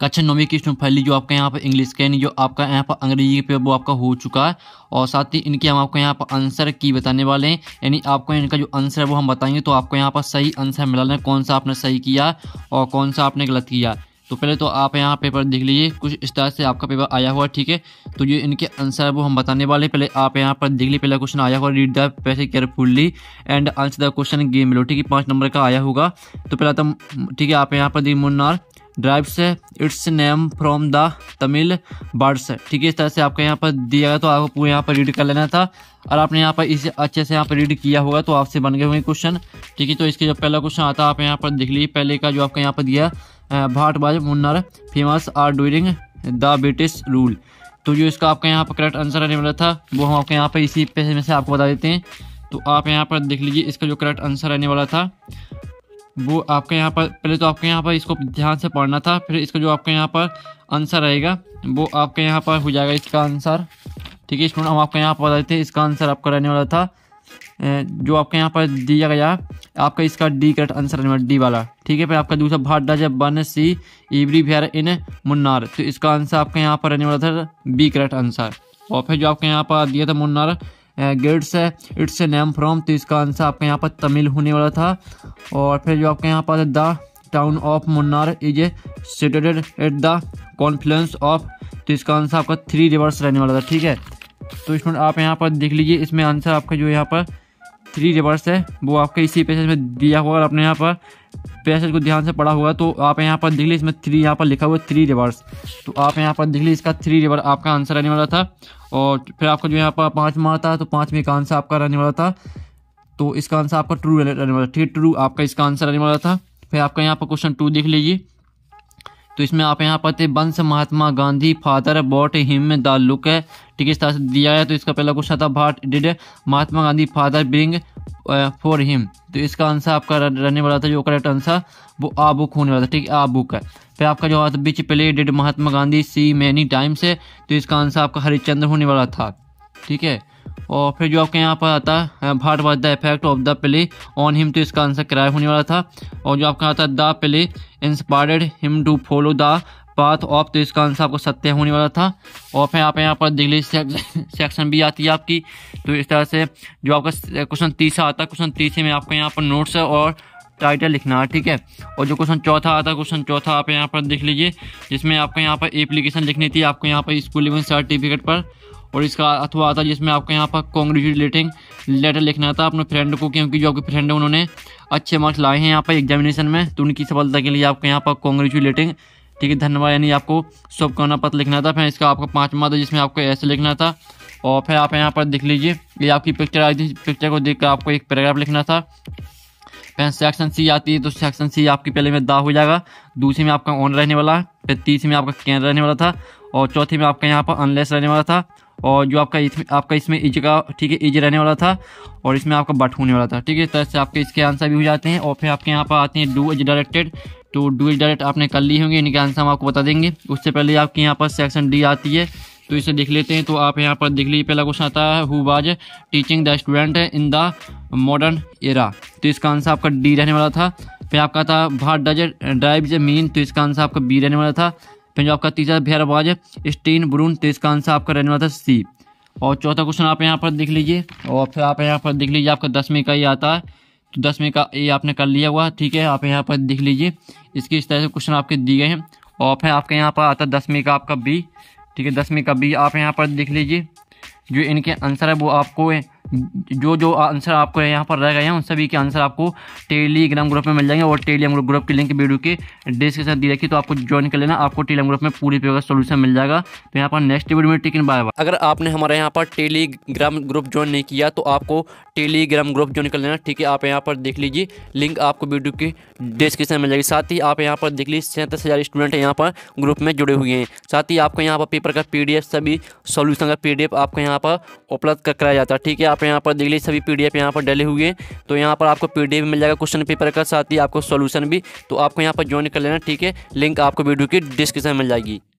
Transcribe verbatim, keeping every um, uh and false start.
कक्षा नौवीं की स्टूडेंट फाइनली जो आपका यहाँ पर इंग्लिश का यानी जो आपका यहाँ पर अंग्रेजी के पेपर वो आपका हो चुका है और साथ ही इनके हम आपको यहाँ पर आंसर की बताने वाले हैं। यानी आपको इनका जो आंसर है वो हम बताएंगे, तो आपको यहाँ पर सही आंसर मिलाना है, कौन सा आपने सही किया और कौन सा आपने गलत किया। तो पहले तो आप यहाँ पेपर देख लीजिए, कुछ इस तरह से आपका पेपर आया हुआ है, ठीक है। तो जो इनके आंसर है वो हम बताने वाले हैं। पहले आप यहाँ पर देख लीजिए, पहला क्वेश्चन आया हुआ, read the passage carefully and answer the question given below, ठीक है। पाँच नंबर का आया होगा। तो पहला तो ठीक है, आप यहाँ पर the Munnar derives its name from the Tamil words, ठीक है। इस तरह से आपका यहाँ पर दिया गया, तो आपको पूरे यहाँ पर रीड कर लेना था और आपने यहाँ पर इसे अच्छे से यहाँ पर रीड किया होगा तो आपसे बन गए होंगे क्वेश्चन, ठीक है। तो इसके जो पहला क्वेश्चन आता है आप यहाँ पर देख लीजिए, पहले का जो आपका यहाँ पर दिया what was Munnar famous are during the British rule. तो जो इसका आपका यहाँ पर करेक्ट आंसर रहने वाला था वो हम आपको यहाँ पर इसी पैसे में से आपको बता देते हैं। तो आप यहाँ पर देख लीजिए, इसका जो करेक्ट आंसर रहने वाला था वो आपके यहाँ पर, पहले तो आपके यहाँ पर इसको ध्यान से पढ़ना था, फिर इसका जो आपके यहाँ पर आंसर रहेगा वो आपके यहाँ पर हो जाएगा इसका आंसर, ठीक है। स्टूडेंट हम आपको यहाँ पर बता देते हैं, इसका आंसर आपका रहने वाला था जो आपके यहाँ पर दिया गया आपका, इसका डी करेक्ट आंसर रहने वाला, डी वाला, ठीक है। फिर आपका दूसरा what does one see every in Munnar, तो इसका आंसर आपका यहाँ पर रहने वाला था बी करेक्ट आंसर। और फिर जो आपके यहाँ पर दिया था Munnar gets its name from, तो इसका आंसर आपका यहाँ पर तमिल होने वाला था। और फिर जो आपके यहाँ पर the town of Munnar is situated at the confluence of, तो इसका आंसर आपका थ्री रिवर्स रहने वाला था, ठीक है। तो इसमें आप यहाँ पर देख लीजिए, इसमें आंसर आपका जो यहाँ पर थ्री रिवर्स है वो आपका इसी पैसेज में दिया हुआ, और आपने यहाँ पर पैसेज को ध्यान से पढ़ा होगा तो आप यहाँ पर देख लीजिए, इसमें थ्री यहाँ पर लिखा हुआ है थ्री रिवर्स, तो आप यहाँ पर देख लीजिए इसका थ्री रिवर्स आपका आंसर रहने वाला था। और फिर आपका जो यहाँ पर पाँच में आता है तो पाँचवें का आंसर आपका रहने वाला था, तो इसका आंसर आपका ट्रू रहने वाला, ठीक है, ट्रू आपका इसका आंसर रहने वाला था। फिर आपका यहाँ पर क्वेश्चन टू देख लीजिए, तो इसमें आप यहाँ पर थे वंश Mahatma Gandhi father bought him the book है, ठीक है, इस तरह से दिया है। तो इसका पहला क्वेश्चन था what did Mahatma Gandhi father bring for him, तो इसका आंसर आपका रहने वाला था जो करेक्ट आंसर वो आ बुक होने वाला था, ठीक है, आ बुक है। फिर आपका जो आता which play did Mahatma Gandhi see many times है, तो इसका आंसर आपका हरिश्चंद्र होने वाला था, ठीक है। और फिर जो आपके यहाँ पर आता है what was the effect of the play on him, तो इसका आंसर किराया होने वाला था। और जो आपका आता है the play inspired him to follow the path of, तो इसका आंसर आपको सत्य होने वाला था। और फिर आप यहाँ पर देख लीजिए सेक्शन भी आती है आपकी, तो इस तरह से जो आपका क्वेश्चन तीसरा आता है, क्वेश्चन तीसरे में आपको यहाँ पर नोट्स और टाइटल लिखना है, ठीक है। और जो क्वेश्चन चौथा आता है, क्वेश्चन चौथा आप यहाँ पर देख लीजिए, जिसमें आपको यहाँ पर एप्लीकेशन लिखनी थी आपको यहाँ पर स्कूल लिविंग सर्टिफिकेट पर, और इसका अथवा आता है जिसमें आपको यहाँ पर कॉन्ग्रेचुलेटिंग लेटर लिखना था अपने फ्रेंड को, क्योंकि जो आपके फ्रेंड है उन्होंने अच्छे मार्क्स लाए हैं यहाँ पर एग्जामिनेशन में, तो उनकी सफलता के लिए आपको यहाँ पर कॉन्ग्रेचुलेटिंग, ठीक है, धन्यवाद, यानी आपको शुभकामना पत्र लिखना था। फिर इसका आपका पाँचवा था जिसमें आपको ऐसे लिखना था। और फिर आप यहाँ पर देख लीजिए, ये आपकी पिक्चर आई थी, पिक्चर को देख कर आपको एक पैराग्राफ लिखना था। फिर सेक्शन सी आती है, तो सेक्शन सी आपकी पहले में दा हो जाएगा, दूसरे में आपका ऑन रहने वाला है, फिर तीसरे में आपका कैन रहने वाला था, और चौथे में आपका यहाँ पर अनलेस रहने वाला था, और जो आपका इसमें आपका इसमें इज का, ठीक है, इज रहने वाला था, और इसमें आपका बट होने वाला था, ठीक है। इस तरह से आपके इसके आंसर भी हो जाते हैं। और फिर आपके यहाँ पर आते हैं डू इज डायरेक्टेड, तो डू इज डायरेक्ट आपने कर ली होंगे, इनके आंसर हम आपको बता देंगे। उससे पहले आपके यहाँ पर सेक्शन डी आती है, तो इसे देख लेते हैं। तो आप यहाँ पर देख लीजिए, पहला क्वेश्चन आता है who was teaching the student in the modern era, तो इसका आंसर आपका डी रहने वाला था। फिर आपका था भाट डज ड्राइव मीन, तो इसका आंसर आपका बी रहने वाला था। फिर जो आपका तीसरा भेर वाज स्टीन ब्रून, तो इसका आंसर आपका रहने वाला था सी। और चौथा क्वेश्चन आप यहाँ पर देख लीजिए, और फिर आप यहाँ पर देख लीजिए आपका दसवीं का ये आता है, तो दसवीं का ये आपने कर लिया हुआ, ठीक है। आप यहाँ पर देख लीजिए, इसके इस तरह से क्वेश्चन आपके दिए गए हैं। और फिर आपके यहाँ पर आता है दसवीं का आपका बी, ठीक है, दसवीं का बी आप यहाँ पर देख लीजिए, जो इनके आंसर है वो आपको जो जो आंसर आपको यहाँ पर रह गए हैं उन सभी के आंसर आपको टेलीग्राम ग्रुप में मिल जाएंगे, और टेलीग्राम ग्रुप की लिंक वीडियो के डिस्क्रिप्शन दी रखी, तो आपको ज्वाइन कर लेना, आपको टेलीग्राम ग्रुप में पूरी पेपर का सोल्यूशन मिल जाएगा। तो यहाँ पर नेक्स्ट वीडियो में टिकन बाय बाय। अगर आपने हमारे यहाँ पर टेलीग्राम ग्रुप ज्वाइन नहीं किया तो आपको टेलीग्राम ग्रुप ज्वाइन कर लेना, ठीक है। आप यहाँ पर देख लीजिए, लिंक आपको वीडियो की डिस्क्रिप्शन में मिल जाएगी। साथ ही आप यहाँ पर देख लीजिए सैंतीस हज़ार स्टूडेंट यहाँ पर ग्रुप में जुड़े हुए हैं। साथ ही आपको यहाँ पर पेपर का पी डी एफ सभी सोल्यूशन का पी डी एफ आपको यहाँ पर उपलब्ध कराया जाता है, ठीक है। आप यहाँ पर देख लीजिए सभी पीडीएफ यहाँ पर डले हुए हैं, तो यहाँ पर आपको पीडीएफ मिल जाएगा क्वेश्चन पेपर का, साथ ही आपको सॉल्यूशन भी, तो आपको यहाँ पर ज्वाइन कर लेना, ठीक है। लिंक आपको वीडियो की डिस्क्रिप्शन में मिल जाएगी।